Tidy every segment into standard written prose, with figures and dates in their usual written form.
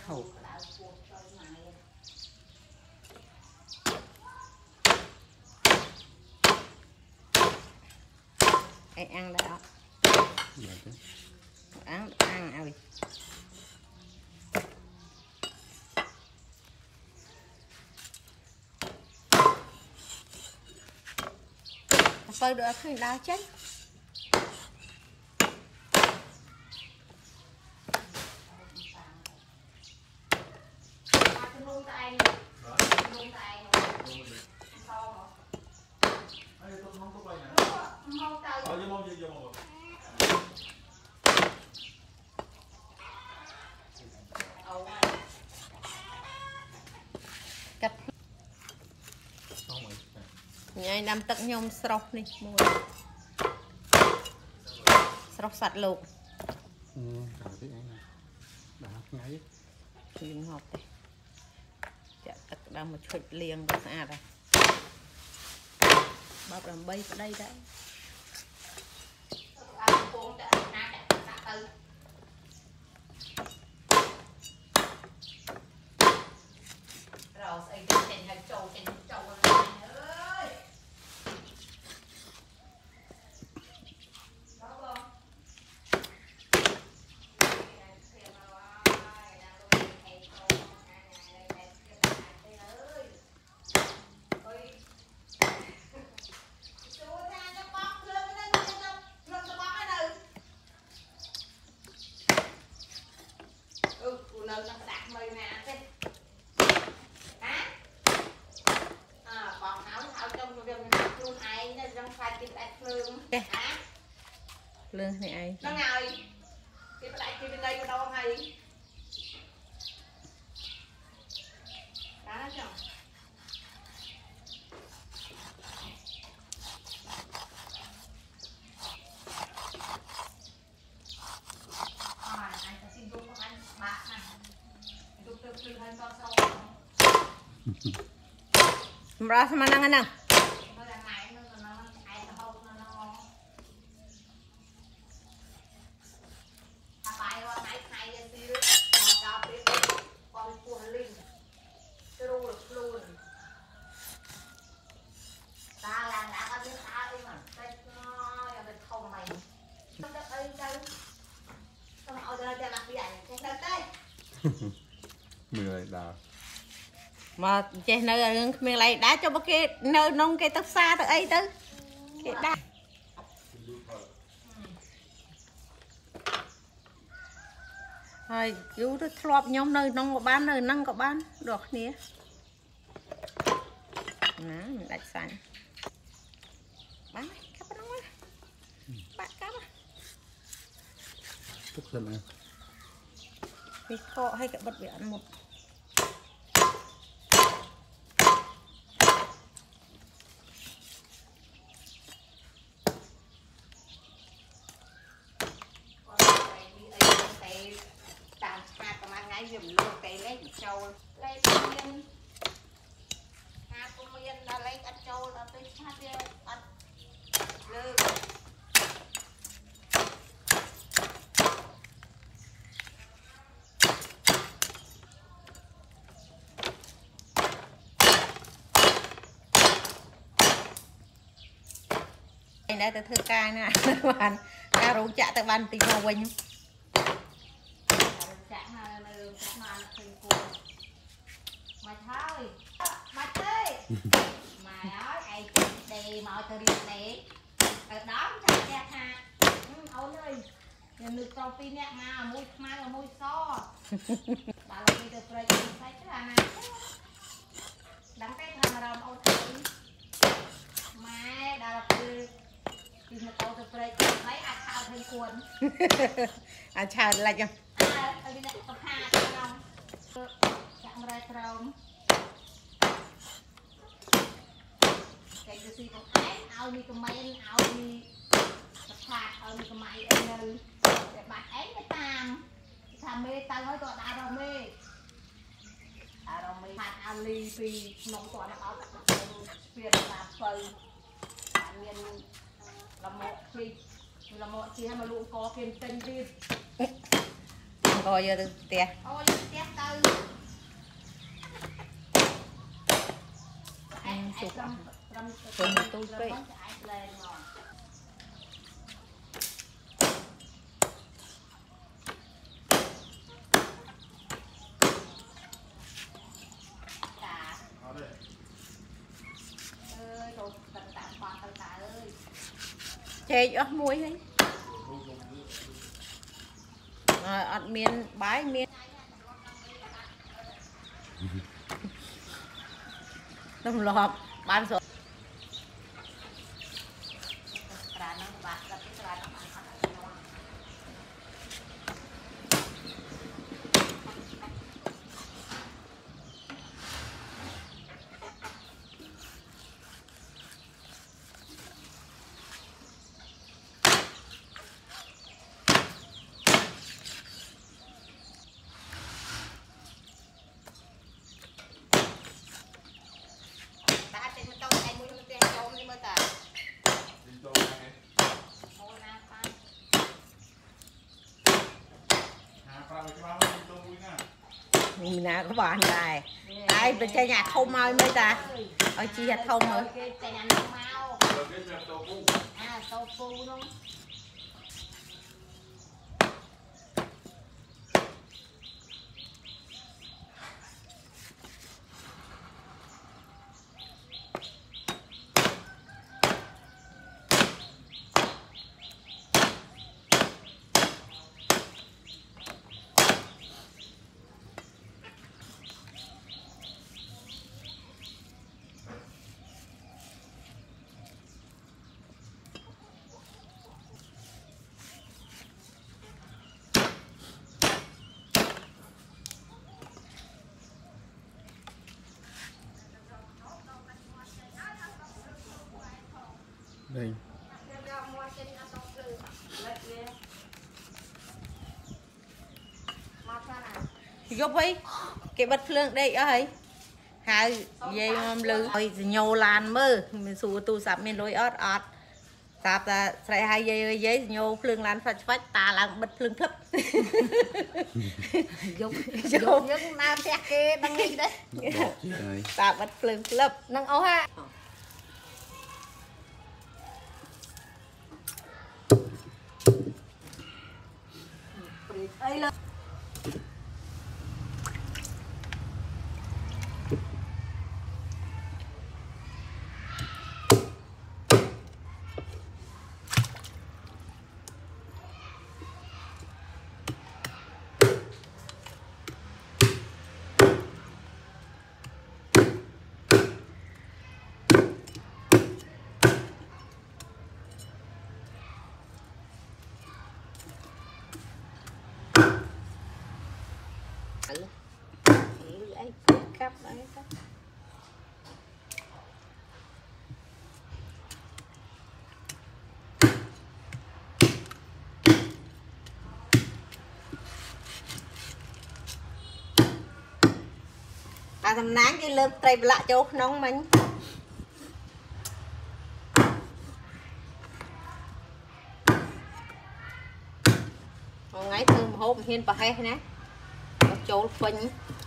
hộp ai ăn đó ăn ơi phơi được khi đau chết cắt nhai đâm tận nhom sọc này mua sọc sạch luôn liền hộp chặt tận đang một chút liền có xa rồi bắp làm bay ở đây đấy lương này ai nó ngồi cái lại kia bên đây có đâu hay đá chồng anh sẽ xin giúp anh bạc này giúp từ hơi to sâu ra sama nangan nang mười đào mà chơi nơi mình lại đá cho bác kia nơi nông cây tóc xa tới ấy tới cái đá rồi cứu nó lọp nhóm nơi nông có bán nơi năng có bán được nè nè mình đặt sẵn bán cắp nó quá bạn cắp tức giận à cái kho hay cái bật biển một dùm luôn cây lấy trâu lấy miên hạt của miên là lấy ăn trâu là tới hạt đi ăn lư đây nè từ thư ca nè bạn ca rủ chạ từ ban tình hoa quỳnh mày thôi mày thế mày nói ai đi mọi từ đi để từ đó thằng cha ha ôi ơi nhân được trong pin nè mà mũi mai là mũi so bà là đi được rồi thấy cái là này đắng cái thằng mà ôi thấy mày đã là từ một tàu từ rồi thấy ai thao thêm cuốn à chào là cho ở bên này có hai cái lòng chẳng ra trồng cái gì cũng thấy ao đi cầm máy ao đi phạt ao đi cầm máy em để bạn ấy cái tham mê tao nói tọa đa đâu mê phạt ao ly vì nông tọa nó áo phiền là phơi bạn nhân là một khi mà luôn có phiền tinh đi coi giờ từ tè. Ôi tè từ. chụp Cầm tôi vậy chè ở muối ấy ở miền bái miền đông lọp bán số mình nào có bạn này ai bên chơi nhà không ai mấy ta ở chi hạt không rồi đây gốc ấy cái bật phượng đây ấy hai dây lư rồi nhô lan mơ mình xù tu sạp mình lôi ớt ớt sạp là sai hai dây giấy nhô phượng lan phách phách ta làm bật phượng thấp dùng những nam xe kia đang đi đấy sạp bật phượng lập năng ấu ha đây là ấy cắp đấy cắp thầm nán cái lớp tây lạ chỗ nóng mình ngày thường hôm hiên bà hay nè chỗ phình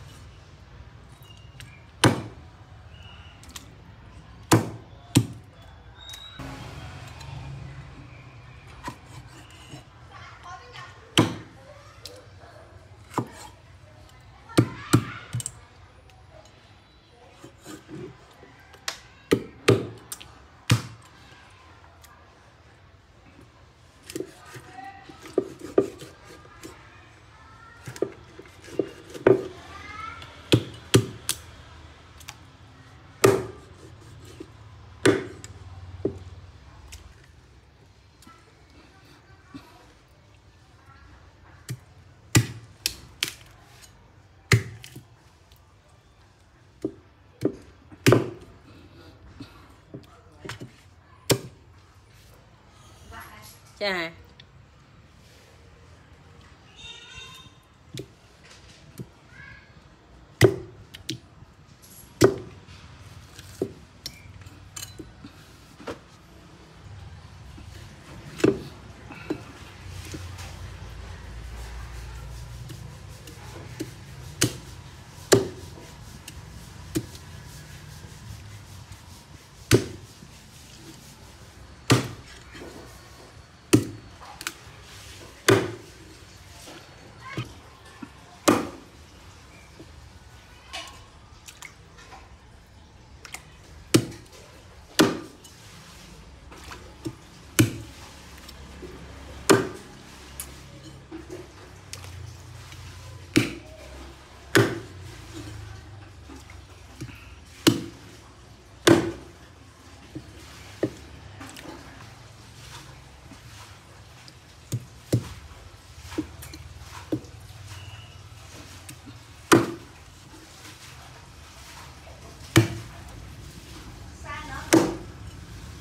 chà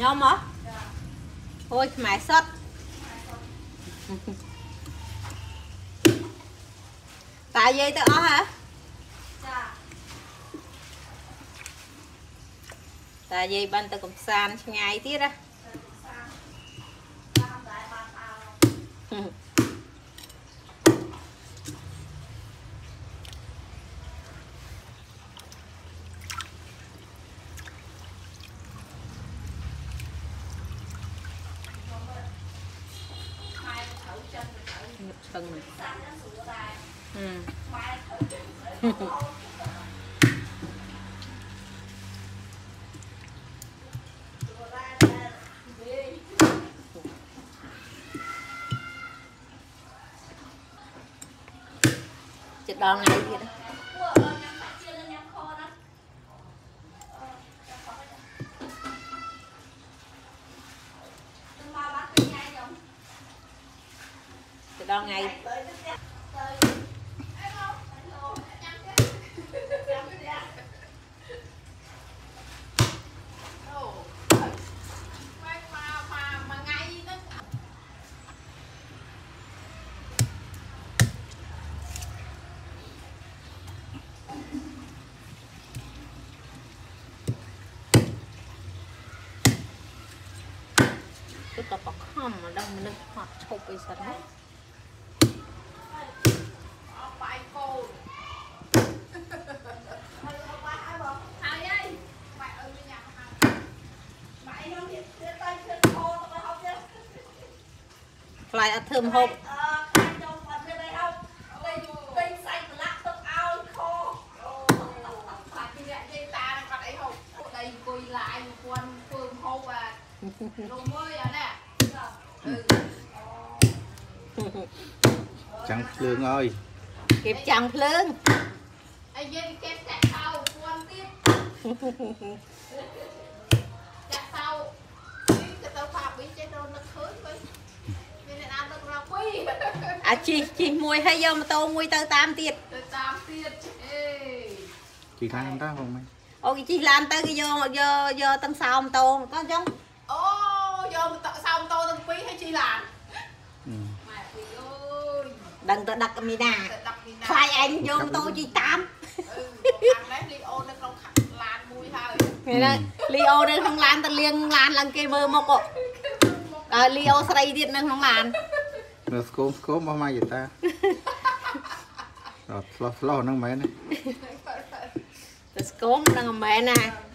nhóm hả thôi mãi sót tại dây tao hả tại dây ban tao cũng san ngày tiết á Phần chật đòn này gì đó chật đòn ngày tức là bọc hòm mà đâu mình hoặc chụpไปสันนะไฟอัดเทิมหก trắng lương ơi kịp chẳng lương ai dân kẹp chặt sau quan tiếp chặt sau cái tao phạm bị chế đồn nó khơi với nên là ăn được ra quy à chi mùi hay do mà tô mùi tao tam tiệt chị làm đó không mày ô cái chi làm tới cái do tân sao mà tô có không ô do sao mà tô tân quý hay chi làm đừng tự đặt mì nà phải anh vô tô chi tam Leo đây không lan ta liêng lan lần kia mơ mốc ạ Leo sợi điện nâng không lan nó scốp bao mai vậy ta rồi lo nâng mẹ này scốp nâng mẹ nè